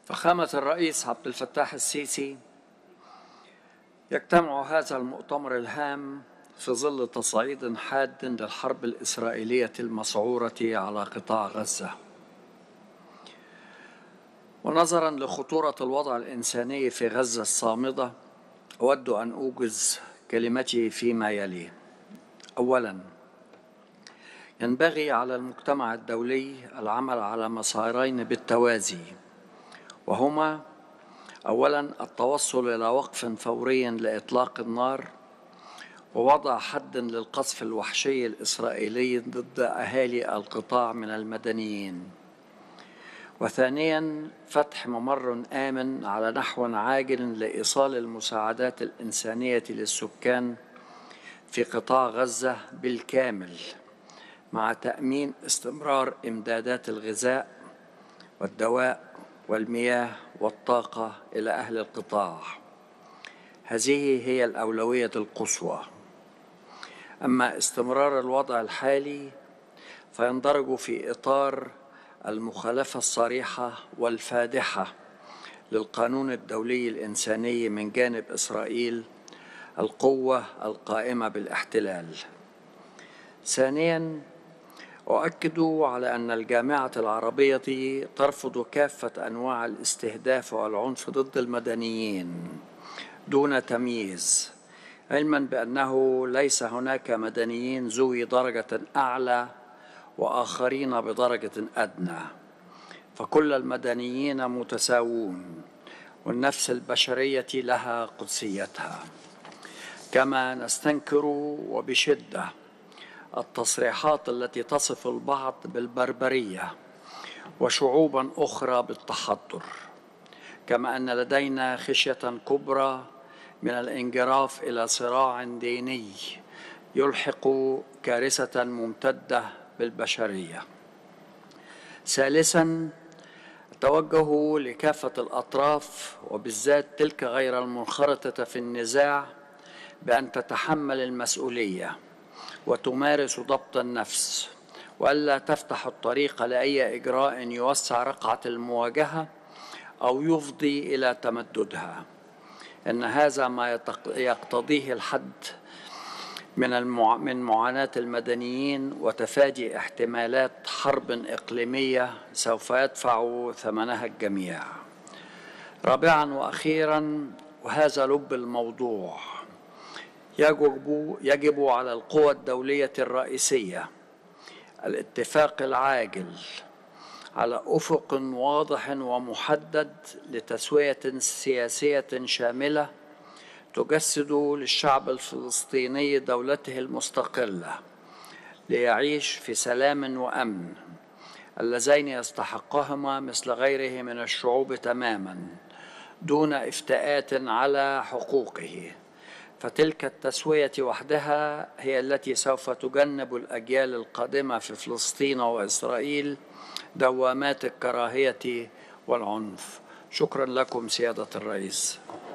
فخامة الرئيس عبد الفتاح السيسي، يجتمع هذا المؤتمر الهام في ظل تصعيد حاد للحرب الإسرائيلية المسعورة على قطاع غزة، ونظرا لخطورة الوضع الإنساني في غزة الصامدة أود أن أوجز كلمتي فيما يلي. أولاً، ينبغي على المجتمع الدولي العمل على مسارين بالتوازي، وهما أولاً التوصل إلى وقف فوري لإطلاق النار ووضع حد للقصف الوحشي الإسرائيلي ضد أهالي القطاع من المدنيين، وثانياً فتح ممر آمن على نحو عاجل لإيصال المساعدات الإنسانية للسكان في قطاع غزة بالكامل، مع تأمين استمرار إمدادات الغذاء والدواء والمياه والطاقة إلى أهل القطاع. هذه هي الأولوية القصوى. أما استمرار الوضع الحالي فيندرج في إطار المخالفة الصريحة والفادحة للقانون الدولي الإنساني من جانب إسرائيل، القوة القائمة بالاحتلال. ثانياً، أؤكد على أن الجامعة العربية ترفض كافة أنواع الاستهداف والعنف ضد المدنيين دون تمييز، علماً بأنه ليس هناك مدنيين ذوي درجة أعلى وآخرين بدرجة أدنى، فكل المدنيين متساوون والنفس البشرية لها قدسيتها. كما نستنكر وبشدة التصريحات التي تصف البعض بالبربرية وشعوباً أخرى بالتحضر، كما أن لدينا خشية كبرى من الانجراف إلى صراع ديني يلحق كارثة ممتدة بالبشرية. ثالثاً، التوجه لكافة الأطراف وبالذات تلك غير المنخرطة في النزاع بأن تتحمل المسؤولية وتمارس ضبط النفس، وألا تفتح الطريق لأي إجراء يوسع رقعة المواجهة أو يفضي إلى تمددها. إن هذا ما يقتضيه الحد من معاناة المدنيين وتفادي احتمالات حرب إقليمية سوف يدفع ثمنها الجميع. رابعاً وأخيراً، وهذا لب الموضوع، يجب على القوى الدولية الرئيسية الاتفاق العاجل على أفق واضح ومحدد لتسوية سياسية شاملة تجسد للشعب الفلسطيني دولته المستقلة ليعيش في سلام وأمن، اللذين يستحقهما مثل غيره من الشعوب تماماً دون افتئات على حقوقه. فتلك التسوية وحدها هي التي سوف تجنب الأجيال القادمة في فلسطين وإسرائيل دوامات الكراهية والعنف. شكراً لكم سيادة الرئيس.